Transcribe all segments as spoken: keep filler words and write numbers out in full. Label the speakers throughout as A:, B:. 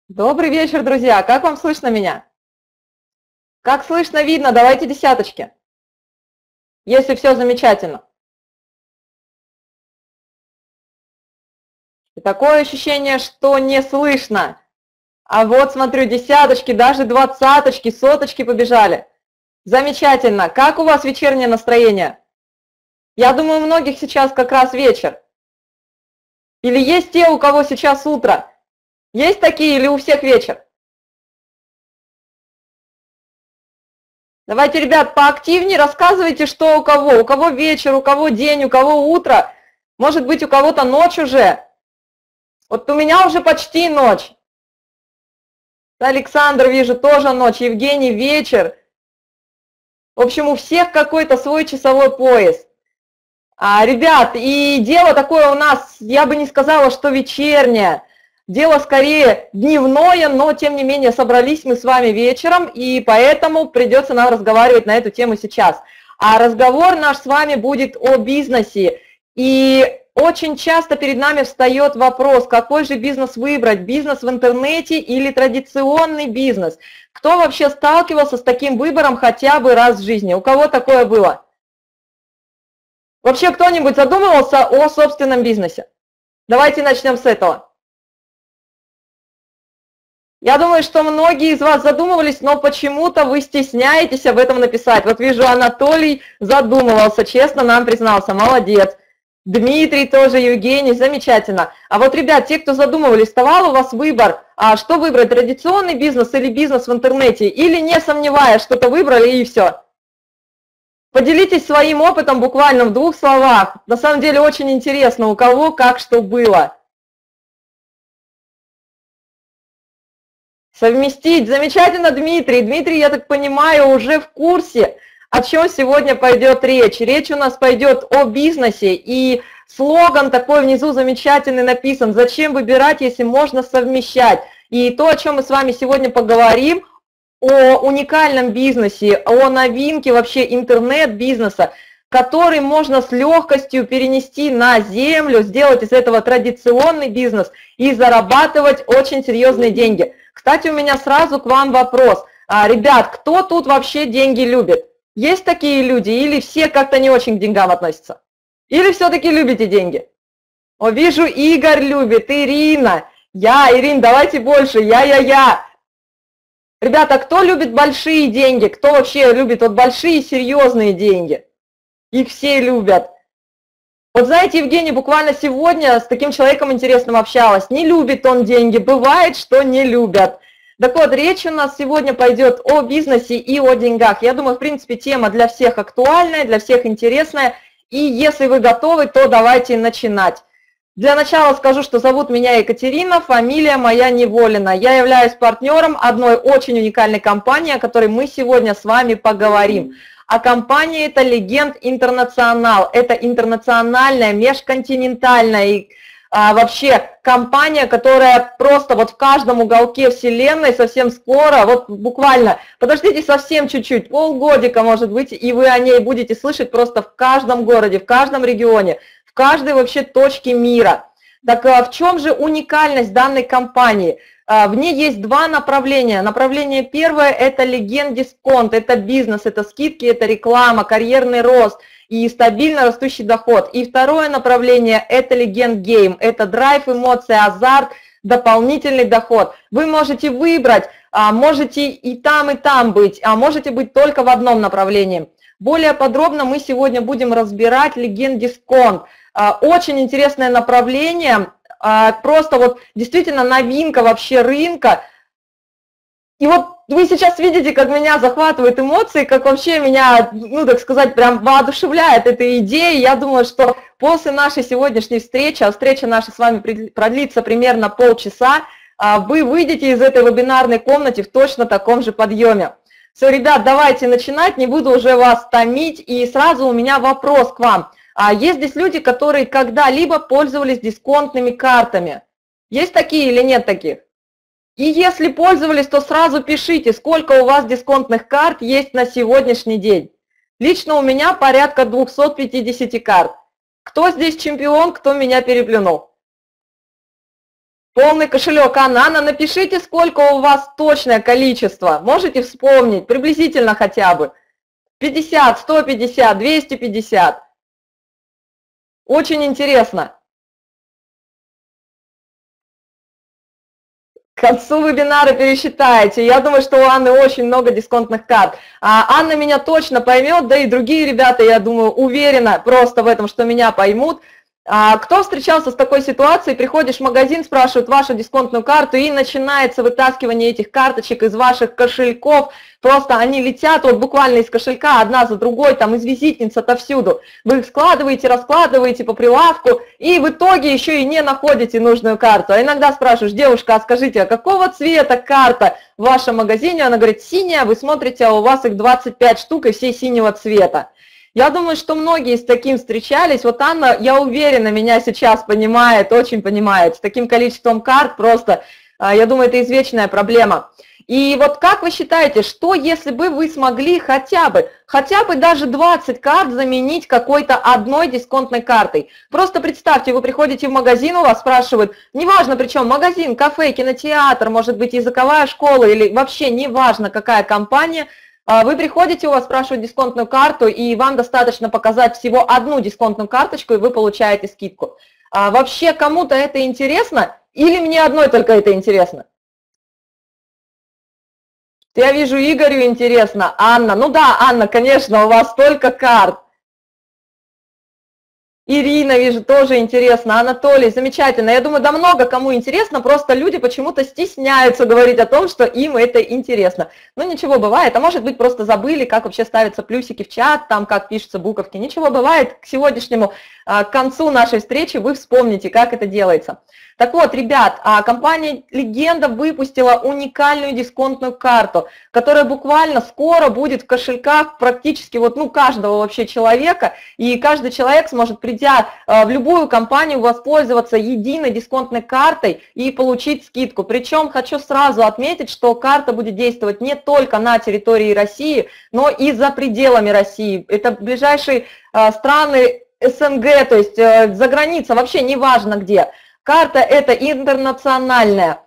A: Добрый вечер, друзья! Как вам слышно меня? Как слышно, видно? Давайте десяточки, если все замечательно. И такое ощущение, что не слышно. А вот смотрю, десяточки, даже двадцаточки, соточки побежали. Замечательно. Как у вас вечернее настроение? Я думаю, у многих сейчас как раз вечер. Или есть те, у кого сейчас утро? Есть такие или у всех вечер? Давайте, ребят, поактивнее рассказывайте, что у кого. У кого вечер, у кого день, у кого утро. Может быть, у кого-то ночь уже. Вот у меня уже почти ночь. Александр, вижу, тоже ночь. Евгений, вечер. В общем, у всех какой-то свой часовой пояс. А, ребят, и дело такое у нас, я бы не сказала, что вечернее. Дело скорее дневное, но тем не менее собрались мы с вами вечером, и поэтому придется нам разговаривать на эту тему сейчас. А разговор наш с вами будет о бизнесе. И очень часто перед нами встает вопрос, какой же бизнес выбрать, бизнес в интернете или традиционный бизнес. Кто вообще сталкивался с таким выбором хотя бы раз в жизни? У кого такое было? Вообще кто-нибудь задумывался о собственном бизнесе? Давайте начнем с этого. Я думаю, что многие из вас задумывались, но почему-то вы стесняетесь об этом написать. Вот вижу, Анатолий задумывался, честно нам признался, молодец. Дмитрий тоже, Евгений, замечательно. А вот, ребят, те, кто задумывались, вставал у вас выбор, а что выбрать, традиционный бизнес или бизнес в интернете? Или, не сомневаясь, что-то выбрали и все? Поделитесь своим опытом буквально в двух словах. На самом деле очень интересно, у кого как что было. Совместить. Замечательно, Дмитрий. Дмитрий, я так понимаю, уже в курсе, о чем сегодня пойдет речь. Речь у нас пойдет о бизнесе. И слоган такой внизу замечательный написан. Зачем выбирать, если можно совмещать? И то, о чем мы с вами сегодня поговорим, о уникальном бизнесе, о новинке вообще интернет-бизнеса, который можно с легкостью перенести на землю, сделать из этого традиционный бизнес и зарабатывать очень серьезные деньги. Кстати, у меня сразу к вам вопрос. Ребят, кто тут вообще деньги любит? Есть такие люди или все как-то не очень к деньгам относятся? Или все-таки любите деньги? О, вижу, Игорь любит, Ирина. Я, Ирина, давайте больше, я-я-я. Ребята, кто любит большие деньги? Кто вообще любит вот большие серьезные деньги? Их все любят. Вот знаете, Евгений, буквально сегодня с таким человеком интересным общалась. Не любит он деньги, бывает, что не любят. Так вот, речь у нас сегодня пойдет о бизнесе и о деньгах. Я думаю, в принципе, тема для всех актуальная, для всех интересная. И если вы готовы, то давайте начинать. Для начала скажу, что зовут меня Екатерина, фамилия моя Неволина. Я являюсь партнером одной очень уникальной компании, о которой мы сегодня с вами поговорим. А компания это Legend International. Это интернациональная, межконтинентальная и а, вообще компания, которая просто вот в каждом уголке вселенной совсем скоро, вот буквально, подождите совсем чуть-чуть, полгодика может быть, и вы о ней будете слышать просто в каждом городе, в каждом регионе, в каждой вообще точке мира. Так а в чем же уникальность данной компании? В ней есть два направления. Направление первое – это Legend Дисконт, это бизнес, это скидки, это реклама, карьерный рост и стабильно растущий доход. И второе направление – это Legend Game, это драйв, эмоции, азарт, дополнительный доход. Вы можете выбрать, можете и там, и там быть, а можете быть только в одном направлении. Более подробно мы сегодня будем разбирать Legend Дисконт. Очень интересное направление. Просто вот действительно новинка вообще рынка. И вот вы сейчас видите, как меня захватывают эмоции, как вообще меня, ну так сказать, прям воодушевляет эта идея. Я думаю, что после нашей сегодняшней встречи, а встреча наша с вами продлится примерно полчаса, вы выйдете из этой вебинарной комнаты в точно таком же подъеме. Все, ребят, давайте начинать, не буду уже вас томить. И сразу у меня вопрос к вам. Есть здесь люди, которые когда-либо пользовались дисконтными картами? Есть такие или нет таких? И если пользовались, то сразу пишите, сколько у вас дисконтных карт есть на сегодняшний день. Лично у меня порядка двухсот пятидесяти карт. Кто здесь чемпион, кто меня переплюнул? Полный кошелек. Анна, Анна, напишите, сколько у вас точное количество. Можете вспомнить, приблизительно хотя бы. пятьдесят, сто пятьдесят, двести пятьдесят. Очень интересно. К концу вебинара пересчитаете. Я думаю, что у Анны очень много дисконтных карт. А Анна меня точно поймет, да и другие ребята, я думаю, уверена просто в этом, что меня поймут. А кто встречался с такой ситуацией, приходишь в магазин, спрашивают вашу дисконтную карту, и начинается вытаскивание этих карточек из ваших кошельков, просто они летят вот буквально из кошелька одна за другой, там из визитниц отовсюду. Вы их складываете, раскладываете по прилавку, и в итоге еще и не находите нужную карту. А иногда спрашиваешь: девушка, а скажите, а какого цвета карта в вашем магазине? Она говорит: синяя. Вы смотрите, а у вас их двадцать пять штук, и все синего цвета. Я думаю, что многие с таким встречались. Вот Анна, я уверена, меня сейчас понимает, очень понимает. С таким количеством карт просто, я думаю, это извечная проблема. И вот как вы считаете, что если бы вы смогли хотя бы, хотя бы даже двадцать карт заменить какой-то одной дисконтной картой? Просто представьте, вы приходите в магазин, у вас спрашивают, неважно причем, магазин, кафе, кинотеатр, может быть языковая школа или вообще неважно какая компания, вы приходите, у вас спрашивают дисконтную карту, и вам достаточно показать всего одну дисконтную карточку, и вы получаете скидку. А вообще кому-то это интересно, или мне одной только это интересно? Я вижу, Игорю интересно. Анна, ну да, Анна, конечно, у вас столько карт. Ирина, вижу, тоже интересно. Анатолий, замечательно. Я думаю, да много кому интересно, просто люди почему-то стесняются говорить о том, что им это интересно. Ну ничего, бывает. А может быть, просто забыли, как вообще ставятся плюсики в чат, там как пишутся буковки. Ничего, бывает. К сегодняшнему, к концу нашей встречи вы вспомните, как это делается. Так вот, ребят, компания Легенда выпустила уникальную дисконтную карту, которая буквально скоро будет в кошельках практически вот, ну, каждого вообще человека, и каждый человек сможет, придя в любую компанию, воспользоваться единой дисконтной картой и получить скидку. Причем хочу сразу отметить, что карта будет действовать не только на территории России, но и за пределами России. Это ближайшие страны СНГ, то есть за границей, вообще неважно где. Карта это интернациональная,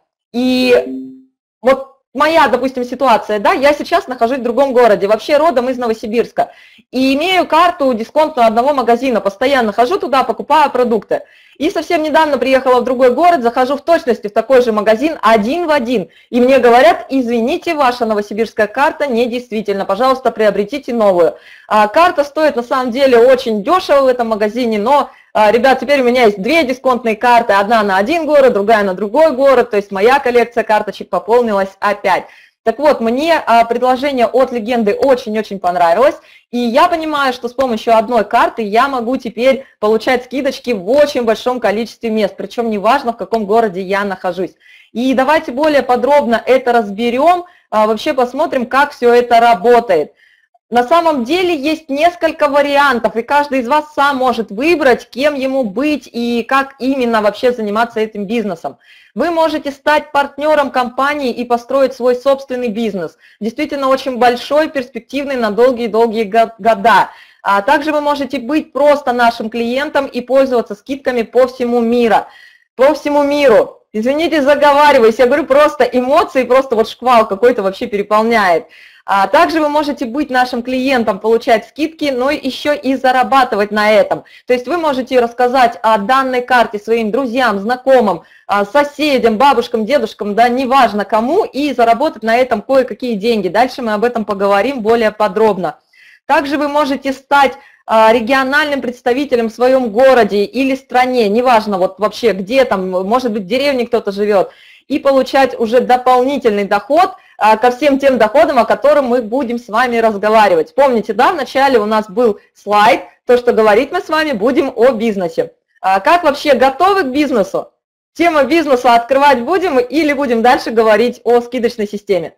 A: и вот моя, допустим, ситуация, да, я сейчас нахожусь в другом городе, вообще родом из Новосибирска, и имею карту дисконтную одного магазина, постоянно хожу туда, покупаю продукты. И совсем недавно приехала в другой город, захожу в точности в такой же магазин один в один, и мне говорят: извините, ваша новосибирская карта недействительна, пожалуйста, приобретите новую. А карта стоит на самом деле очень дешево в этом магазине, но... Ребят, теперь у меня есть две дисконтные карты, одна на один город, другая на другой город, то есть моя коллекция карточек пополнилась опять. Так вот, мне предложение от Легенды очень-очень понравилось, и я понимаю, что с помощью одной карты я могу теперь получать скидочки в очень большом количестве мест, причем неважно, в каком городе я нахожусь. И давайте более подробно это разберем, вообще посмотрим, как все это работает. На самом деле есть несколько вариантов, и каждый из вас сам может выбрать, кем ему быть и как именно вообще заниматься этим бизнесом. Вы можете стать партнером компании и построить свой собственный бизнес, действительно очень большой, перспективный на долгие-долгие года. А также вы можете быть просто нашим клиентом и пользоваться скидками по всему миру. По всему миру. Извините, заговариваюсь, я говорю, просто эмоции, просто вот шквал какой-то вообще переполняет. А также вы можете быть нашим клиентом, получать скидки, но еще и зарабатывать на этом. То есть вы можете рассказать о данной карте своим друзьям, знакомым, соседям, бабушкам, дедушкам, да неважно кому, и заработать на этом кое-какие деньги. Дальше мы об этом поговорим более подробно. Также вы можете стать региональным представителем в своем городе или стране, неважно вот вообще где там, может быть в деревне кто-то живет, и получать уже дополнительный доход ко всем тем доходам, о которых мы будем с вами разговаривать. Помните, да, в начале у нас был слайд, то, что говорить мы с вами будем о бизнесе. Как вообще готовы к бизнесу? Тема бизнеса открывать будем или будем дальше говорить о скидочной системе?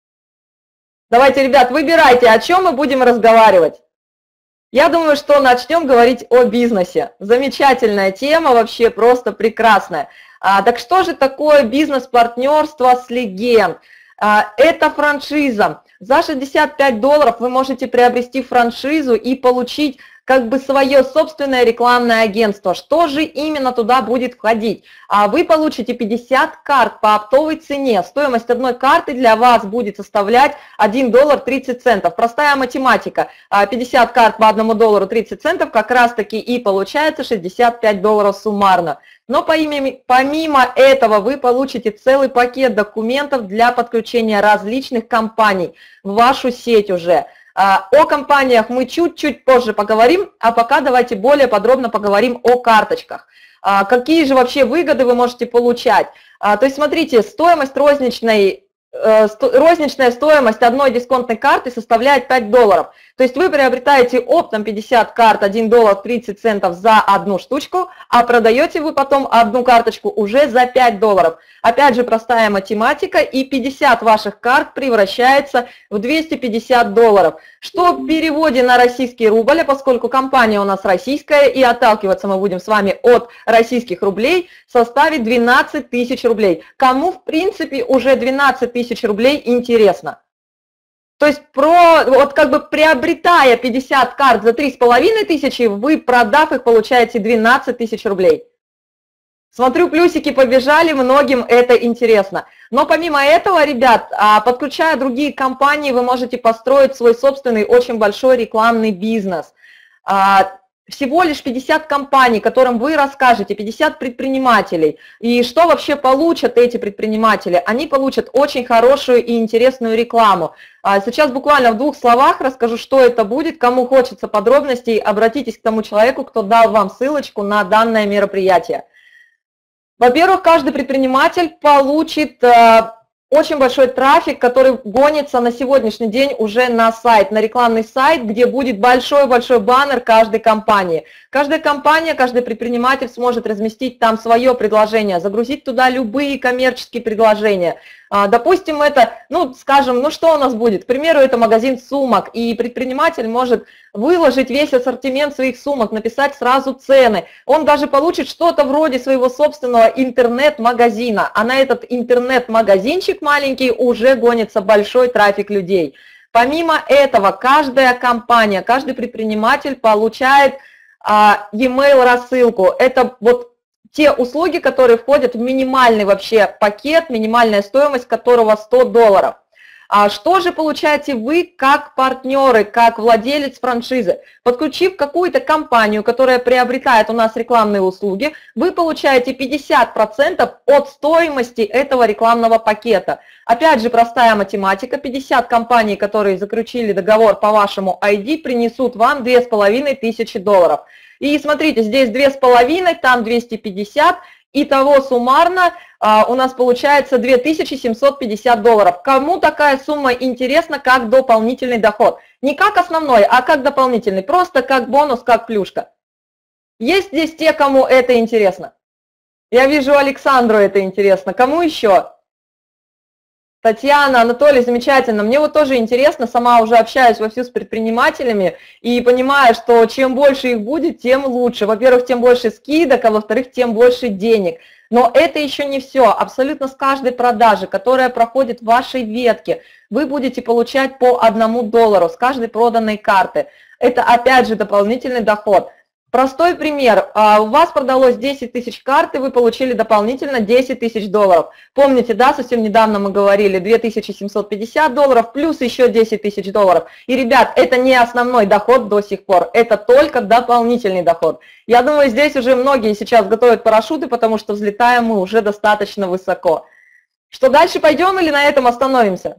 A: Давайте, ребят, выбирайте, о чем мы будем разговаривать. Я думаю, что начнем говорить о бизнесе. Замечательная тема, вообще просто прекрасная. А, так что же такое бизнес-партнерство с Легенд? А, это франшиза. За шестьдесят пять долларов вы можете приобрести франшизу и получить как бы свое собственное рекламное агентство. Что же именно туда будет входить? Вы получите пятьдесят карт по оптовой цене. Стоимость одной карты для вас будет составлять один доллар тридцать центов. Простая математика. пятьдесят карт по одному доллару тридцать центов, как раз таки и получается шестьдесят пять долларов суммарно. Но помимо этого вы получите целый пакет документов для подключения различных компаний в вашу сеть уже. О компаниях мы чуть-чуть позже поговорим, а пока давайте более подробно поговорим о карточках. Какие же вообще выгоды вы можете получать? То есть смотрите, стоимость розничной, розничная стоимость одной дисконтной карты составляет пять долларов. То есть вы приобретаете оптом пятьдесят карт, один доллар тридцать центов за одну штучку, а продаете вы потом одну карточку уже за пять долларов. Опять же простая математика, и пятьдесят ваших карт превращается в двести пятьдесят долларов. Что в переводе на российский рубль, поскольку компания у нас российская, и отталкиваться мы будем с вами от российских рублей, составит двенадцать тысяч рублей. Кому в принципе уже двенадцать тысяч рублей интересно? То есть, про, вот как бы приобретая пятьдесят карт за три с половиной тысячи, вы, продав их, получаете двенадцать тысяч рублей. Смотрю, плюсики побежали, многим это интересно. Но помимо этого, ребят, подключая другие компании, вы можете построить свой собственный очень большой рекламный бизнес. Всего лишь пятьдесят компаний, которым вы расскажете, пятьдесят предпринимателей. И что вообще получат эти предприниматели? Они получат очень хорошую и интересную рекламу. Сейчас буквально в двух словах расскажу, что это будет. Кому хочется подробностей, обратитесь к тому человеку, кто дал вам ссылочку на данное мероприятие. Во-первых, каждый предприниматель получит очень большой трафик, который гонится на сегодняшний день уже на сайт, на рекламный сайт, где будет большой-большой баннер каждой компании. Каждая компания, каждый предприниматель сможет разместить там свое предложение, загрузить туда любые коммерческие предложения. Допустим, это, ну, скажем, ну что у нас будет? К примеру, это магазин сумок, и предприниматель может выложить весь ассортимент своих сумок, написать сразу цены. Он даже получит что-то вроде своего собственного интернет-магазина, а на этот интернет-магазинчик маленький уже гонится большой трафик людей. Помимо этого, каждая компания, каждый предприниматель получает а, e-mail рассылку. Это вот те услуги, которые входят в минимальный вообще пакет, минимальная стоимость которого сто долларов. А что же получаете вы как партнеры, как владелец франшизы? Подключив какую-то компанию, которая приобретает у нас рекламные услуги, вы получаете пятьдесят процентов от стоимости этого рекламного пакета. Опять же, простая математика, пятьдесят компаний, которые заключили договор по вашему ай ди, принесут вам две с половиной тысячи долларов. И смотрите, здесь две с половиной, там двести пятьдесят. Итого суммарно а, у нас получается две тысячи семьсот пятьдесят долларов. Кому такая сумма интересна как дополнительный доход? Не как основной, а как дополнительный, просто как бонус, как плюшка. Есть здесь те, кому это интересно? Я вижу, Александру это интересно. Кому еще? Татьяна, Анатолий, замечательно. Мне вот тоже интересно, сама уже общаюсь вовсю с предпринимателями и понимаю, что чем больше их будет, тем лучше. Во-первых, тем больше скидок, а во-вторых, тем больше денег. Но это еще не все. Абсолютно с каждой продажи, которая проходит в вашей ветке, вы будете получать по одному доллару с каждой проданной карты. Это опять же дополнительный доход. Простой пример. У вас продалось десять тысяч карт, и вы получили дополнительно десять тысяч долларов. Помните, да, совсем недавно мы говорили две тысячи семьсот пятьдесят долларов плюс еще десять тысяч долларов. И, ребят, это не основной доход до сих пор, это только дополнительный доход. Я думаю, здесь уже многие сейчас готовят парашюты, потому что взлетаем мы уже достаточно высоко. Что дальше, пойдем или на этом остановимся?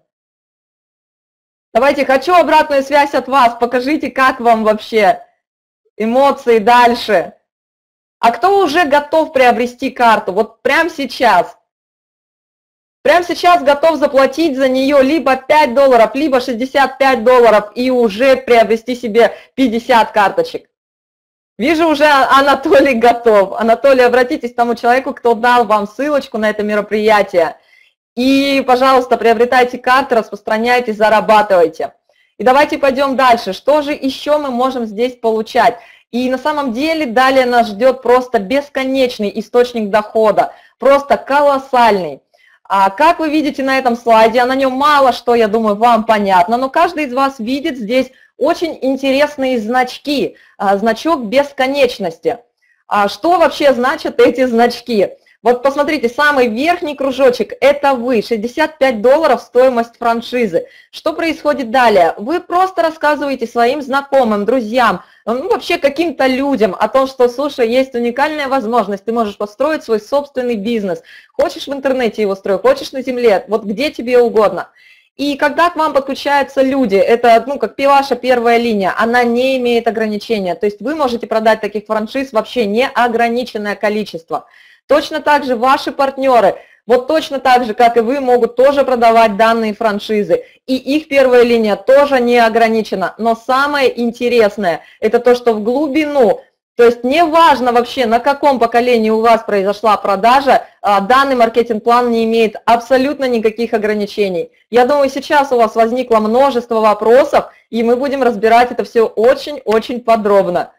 A: Давайте, хочу обратную связь от вас, покажите, как вам вообще эмоции дальше. А кто уже готов приобрести карту? Вот прямо сейчас. Прямо сейчас готов заплатить за нее либо пять долларов, либо шестьдесят пять долларов и уже приобрести себе пятьдесят карточек. Вижу, уже Анатолий готов. Анатолий, обратитесь к тому человеку, кто дал вам ссылочку на это мероприятие. И, пожалуйста, приобретайте карты, распространяйте, зарабатывайте. И давайте пойдем дальше. Что же еще мы можем здесь получать? И на самом деле далее нас ждет просто бесконечный источник дохода, просто колоссальный. А как вы видите на этом слайде, на нем мало что, я думаю, вам понятно, но каждый из вас видит здесь очень интересные значки. Значок бесконечности. Что вообще значат эти значки? Вот посмотрите, самый верхний кружочек – это вы, шестьдесят пять долларов стоимость франшизы. Что происходит далее? Вы просто рассказываете своим знакомым, друзьям, ну, вообще каким-то людям о том, что, слушай, есть уникальная возможность, ты можешь построить свой собственный бизнес. Хочешь в интернете его строить, хочешь на земле, вот где тебе угодно. И когда к вам подключаются люди, это, ну, как ваша первая линия, она не имеет ограничения. То есть вы можете продать таких франшиз вообще неограниченное количество. Точно так же ваши партнеры, вот точно так же, как и вы, могут тоже продавать данные франшизы. И их первая линия тоже не ограничена. Но самое интересное, это то, что в глубину, то есть не важно вообще, на каком поколении у вас произошла продажа, данный маркетинг-план не имеет абсолютно никаких ограничений. Я думаю, сейчас у вас возникло множество вопросов, и мы будем разбирать это все очень-очень подробно.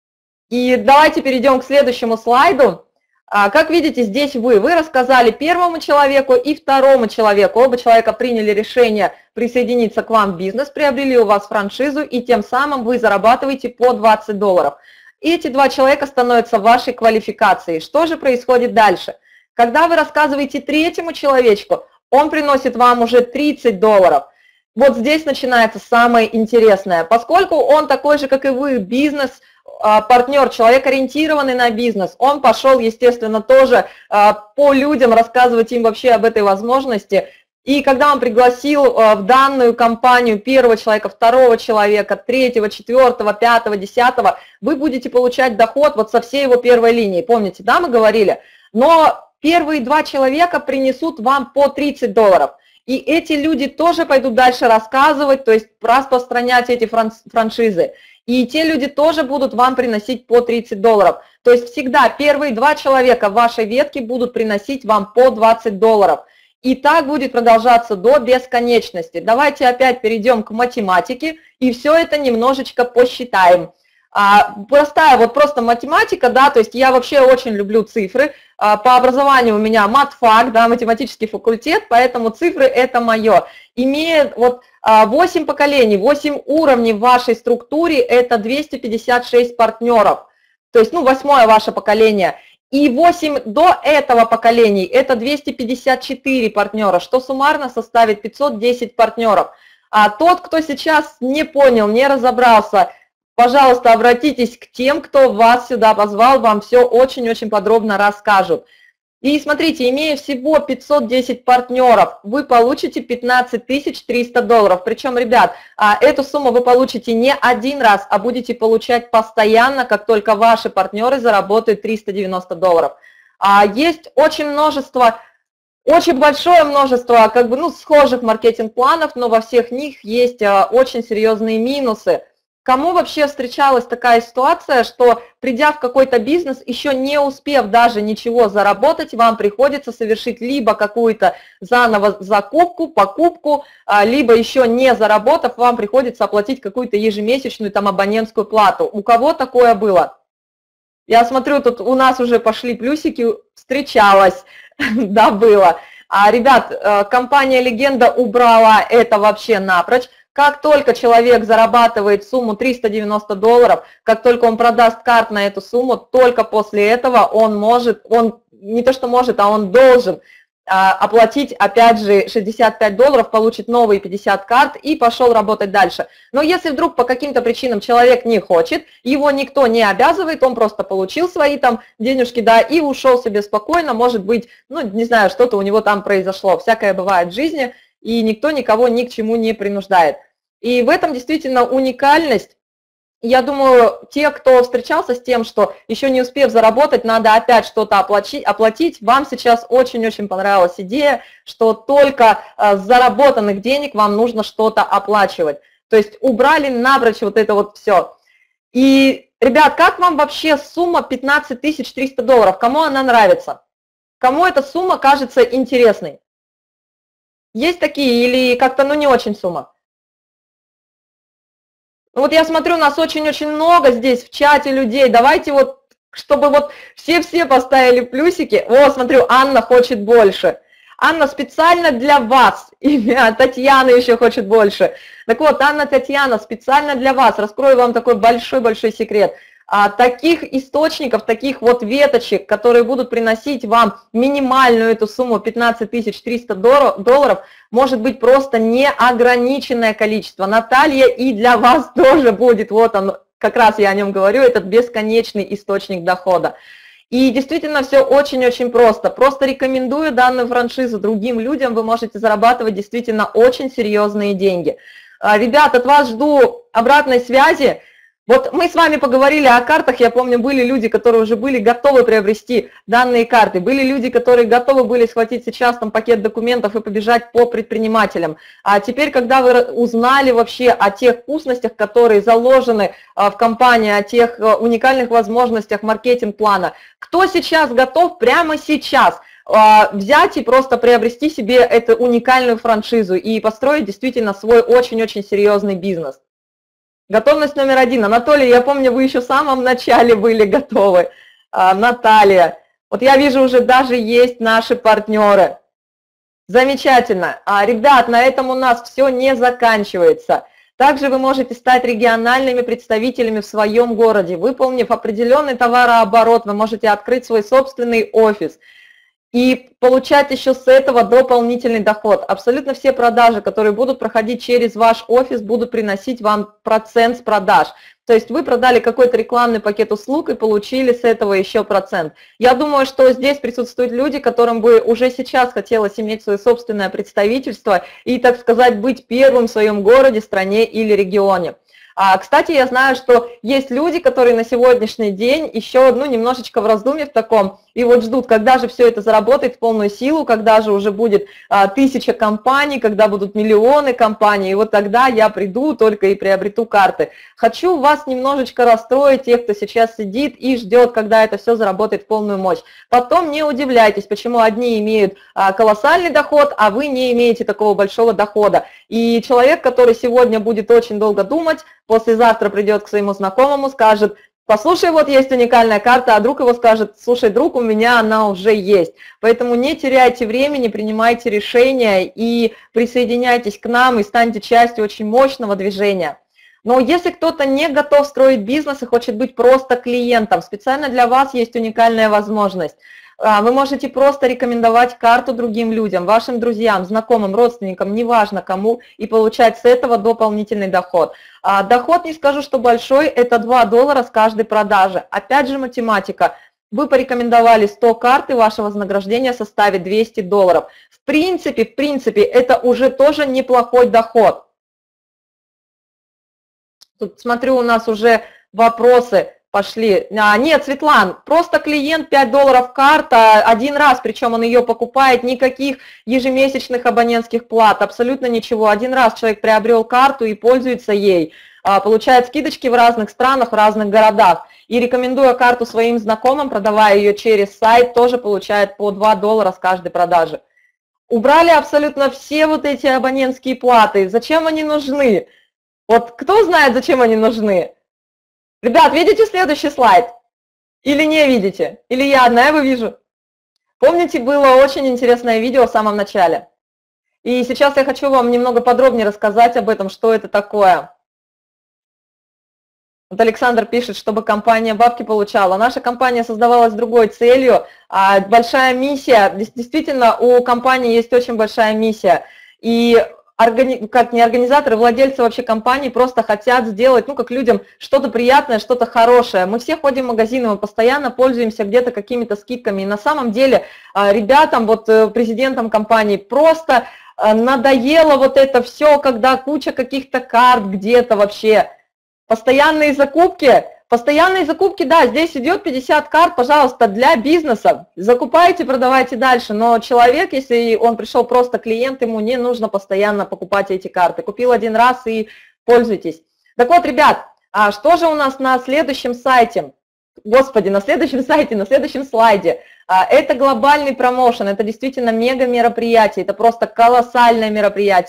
A: И давайте перейдем к следующему слайду. Как видите, здесь вы, вы рассказали первому человеку и второму человеку. Оба человека приняли решение присоединиться к вам в бизнес, приобрели у вас франшизу, и тем самым вы зарабатываете по двадцать долларов. Эти два человека становятся вашей квалификацией. Что же происходит дальше? Когда вы рассказываете третьему человечку, он приносит вам уже тридцать долларов. Вот здесь начинается самое интересное. Поскольку он такой же, как и вы, бизнес, партнер, человек, ориентированный на бизнес, он пошел, естественно, тоже по людям рассказывать им вообще об этой возможности. И когда он пригласил в данную компанию первого человека, второго человека, третьего, четвертого, пятого, десятого, вы будете получать доход вот со всей его первой линии. Помните, да, мы говорили? Но первые два человека принесут вам по тридцать долларов. И эти люди тоже пойдут дальше рассказывать, то есть распространять эти франшизы. И те люди тоже будут вам приносить по тридцать долларов. То есть всегда первые два человека в вашей ветке будут приносить вам по двадцать долларов. И так будет продолжаться до бесконечности. Давайте опять перейдем к математике и все это немножечко посчитаем. А, простая вот просто математика, да, то есть я вообще очень люблю цифры. А, по образованию у меня матфак, да, математический факультет, поэтому цифры это мое. Имея вот восемь поколений, восемь уровней в вашей структуре, это двести пятьдесят шесть партнеров. То есть, ну, восьмое ваше поколение. И восемь до этого поколений, это двести пятьдесят четыре партнера, что суммарно составит пятьсот десять партнеров. А тот, кто сейчас не понял, не разобрался, пожалуйста, обратитесь к тем, кто вас сюда позвал, вам все очень-очень подробно расскажут. И смотрите, имея всего пятьсот десять партнеров, вы получите пятнадцать тысяч триста долларов. Причем, ребят, эту сумму вы получите не один раз, а будете получать постоянно, как только ваши партнеры заработают триста девяносто долларов. Есть очень множество, очень большое множество как бы, ну, схожих маркетинг-планов, но во всех них есть очень серьезные минусы. Кому вообще встречалась такая ситуация, что придя в какой-то бизнес, еще не успев даже ничего заработать, вам приходится совершить либо какую-то заново закупку, покупку, либо еще не заработав, вам приходится оплатить какую-то ежемесячную там абонентскую плату. У кого такое было? Я смотрю, тут у нас уже пошли плюсики, встречалась, да, было. А, ребят, компания «Легенда» убрала это вообще напрочь. Как только человек зарабатывает сумму триста девяносто долларов, как только он продаст карт на эту сумму, только после этого он может, он не то что может, а он должен а, оплатить опять же шестьдесят пять долларов, получит новые пятьдесят карт и пошел работать дальше. Но если вдруг по каким-то причинам человек не хочет, его никто не обязывает, он просто получил свои там денежки, да, и ушел себе спокойно, может быть, ну не знаю, что-то у него там произошло, всякое бывает в жизни, и никто никого ни к чему не принуждает. И в этом действительно уникальность. Я думаю, те, кто встречался с тем, что еще не успев заработать, надо опять что-то оплатить, оплатить, вам сейчас очень-очень понравилась идея, что только с заработанных денег вам нужно что-то оплачивать. То есть убрали напрочь вот это вот все. И, ребят, как вам вообще сумма пятнадцать тысяч триста долларов? Кому она нравится? Кому эта сумма кажется интересной? Есть такие или как-то, ну, не очень сумма? Вот я смотрю, нас очень-очень много здесь в чате людей. Давайте вот, чтобы вот все-все поставили плюсики. О, смотрю, Анна хочет больше. Анна, специально для вас, имя Татьяна еще хочет больше. Так вот, Анна, Татьяна, специально для вас, раскрою вам такой большой-большой секрет. А, таких источников, таких вот веточек, которые будут приносить вам минимальную эту сумму пятнадцать тысяч триста долларов, может быть просто неограниченное количество. Наталья, и для вас тоже будет, вот он, как раз я о нем говорю, этот бесконечный источник дохода. И действительно все очень-очень просто. Просто рекомендую данную франшизу другим людям, вы можете зарабатывать действительно очень серьезные деньги. Ребят, от вас жду обратной связи. Вот мы с вами поговорили о картах, я помню, были люди, которые уже были готовы приобрести данные карты, были люди, которые готовы были схватить сейчас там пакет документов и побежать по предпринимателям. А теперь, когда вы узнали вообще о тех вкусностях, которые заложены в компании, о тех уникальных возможностях маркетинг-плана, кто сейчас готов прямо сейчас взять и просто приобрести себе эту уникальную франшизу и построить действительно свой очень-очень серьезный бизнес? Готовность номер один. Анатолий, я помню, вы еще в самом начале были готовы. А, Наталья, вот я вижу, уже даже есть наши партнеры. Замечательно. А, ребят, на этом у нас все не заканчивается. Также вы можете стать региональными представителями в своем городе. Выполнив определенный товарооборот, вы можете открыть свой собственный офис и получать еще с этого дополнительный доход. Абсолютно все продажи, которые будут проходить через ваш офис, будут приносить вам процент с продаж. То есть вы продали какой-то рекламный пакет услуг и получили с этого еще процент. Я думаю, что здесь присутствуют люди, которым бы уже сейчас хотелось иметь свое собственное представительство и, так сказать, быть первым в своем городе, стране или регионе. А, кстати, я знаю, что есть люди, которые на сегодняшний день еще ну, немножечко в раздумье в таком, и вот ждут, когда же все это заработает в полную силу, когда же уже будет а, тысяча компаний, когда будут миллионы компаний, и вот тогда я приду только и приобрету карты. Хочу вас немножечко расстроить, тех, кто сейчас сидит и ждет, когда это все заработает в полную мощь. Потом не удивляйтесь, почему одни имеют а, колоссальный доход, а вы не имеете такого большого дохода. И человек, который сегодня будет очень долго думать, послезавтра придет к своему знакомому, скажет: послушай, вот есть уникальная карта, а друг его скажет: слушай, друг, у меня она уже есть. Поэтому не теряйте времени, принимайте решения и присоединяйтесь к нам и станьте частью очень мощного движения. Но если кто-то не готов строить бизнес и хочет быть просто клиентом, специально для вас есть уникальная возможность. Вы можете просто рекомендовать карту другим людям, вашим друзьям, знакомым, родственникам, неважно кому, и получать с этого дополнительный доход. Доход, не скажу, что большой, это два доллара с каждой продажи. Опять же математика. Вы порекомендовали сто карт, и ваше вознаграждение составит двести долларов. В принципе, в принципе, это уже тоже неплохой доход. Тут смотрю, у нас уже вопросы пошли. А, нет, Светлан, просто клиент пять долларов карта один раз, причем он ее покупает, никаких ежемесячных абонентских плат, абсолютно ничего. Один раз человек приобрел карту и пользуется ей, получает скидочки в разных странах, в разных городах. И рекомендуя карту своим знакомым, продавая ее через сайт, тоже получает по два доллара с каждой продажи. Убрали абсолютно все вот эти абонентские платы. Зачем они нужны? Вот кто знает, зачем они нужны? Ребят, видите следующий слайд? Или не видите? Или я одна его вижу? Помните, было очень интересное видео в самом начале? И сейчас я хочу вам немного подробнее рассказать об этом, что это такое. Вот Александр пишет, чтобы компания бабки получала. Наша компания создавалась с другой целью. А большая миссия, действительно, у компании есть очень большая миссия. И Органи... как не организаторы, владельцы вообще компании просто хотят сделать, ну, как людям, что-то приятное, что-то хорошее. Мы все ходим в магазины, мы постоянно пользуемся где-то какими-то скидками. И на самом деле ребятам, вот президентам компании просто надоело вот это все, когда куча каких-то карт где-то вообще. Постоянные закупки. Постоянные закупки, да, здесь идет пятьдесят карт, пожалуйста, для бизнеса. Закупайте, продавайте дальше. Но человек, если он пришел просто клиент, ему не нужно постоянно покупать эти карты. Купил один раз и пользуйтесь. Так вот, ребят, а что же у нас на следующем сайте? Господи, на следующем сайте, на следующем слайде. Это глобальный промоушен, это действительно мега мероприятие, это просто колоссальное мероприятие.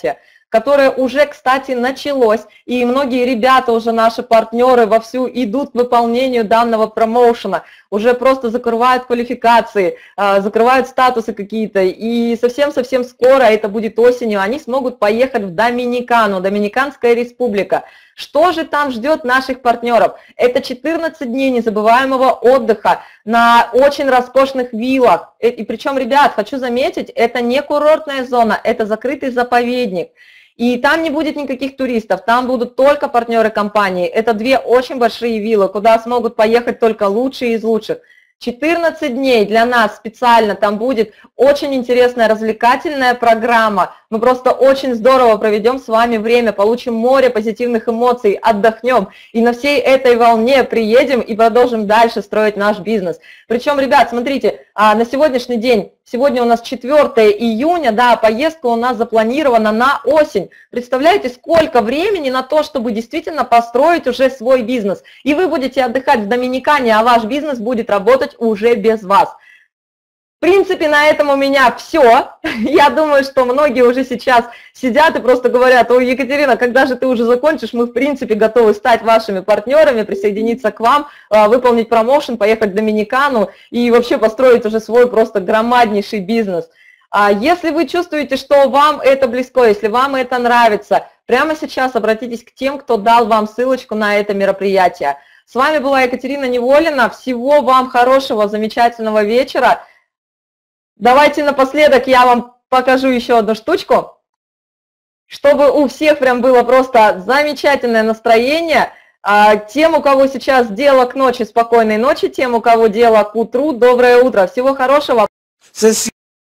A: которое уже, кстати, началось, и многие ребята, уже наши партнеры, вовсю идут к выполнению данного промоушена, уже просто закрывают квалификации, закрывают статусы какие-то, и совсем-совсем скоро, это будет осенью, они смогут поехать в Доминикану, Доминиканская республика. Что же там ждет наших партнеров? Это четырнадцать дней незабываемого отдыха на очень роскошных виллах. И причем, ребят, хочу заметить, это не курортная зона, это закрытый заповедник. И там не будет никаких туристов, там будут только партнеры компании. Это две очень большие виллы, куда смогут поехать только лучшие из лучших. четырнадцать дней для нас специально, там будет очень интересная развлекательная программа. Мы просто очень здорово проведем с вами время, получим море позитивных эмоций, отдохнем и на всей этой волне приедем и продолжим дальше строить наш бизнес. Причем, ребят, смотрите, на сегодняшний день, сегодня у нас четвёртое июня, да, поездка у нас запланирована на осень. Представляете, сколько времени на то, чтобы действительно построить уже свой бизнес. И вы будете отдыхать в Доминикане, а ваш бизнес будет работать уже без вас. В принципе, на этом у меня все. Я думаю, что многие уже сейчас сидят и просто говорят: ой, Екатерина, когда же ты уже закончишь? Мы, в принципе, готовы стать вашими партнерами, присоединиться к вам, выполнить промоушен, поехать в Доминикану и вообще построить уже свой просто громаднейший бизнес. Если вы чувствуете, что вам это близко, если вам это нравится, прямо сейчас обратитесь к тем, кто дал вам ссылочку на это мероприятие. С вами была Екатерина Неволина. Всего вам хорошего, замечательного вечера. Давайте напоследок я вам покажу еще одну штучку, чтобы у всех прям было просто замечательное настроение. Тем, у кого сейчас дело к ночи, спокойной ночи, тем, у кого дело к утру, доброе утро. Всего хорошего.